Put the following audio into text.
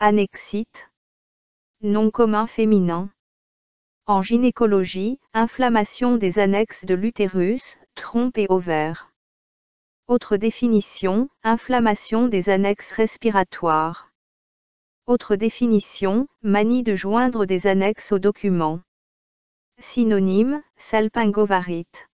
Annexite. Nom commun féminin. En gynécologie, inflammation des annexes de l'utérus, trompe et ovaires. Autre définition, inflammation des annexes respiratoires. Autre définition, manie de joindre des annexes aux documents. Synonyme, salpingovarite.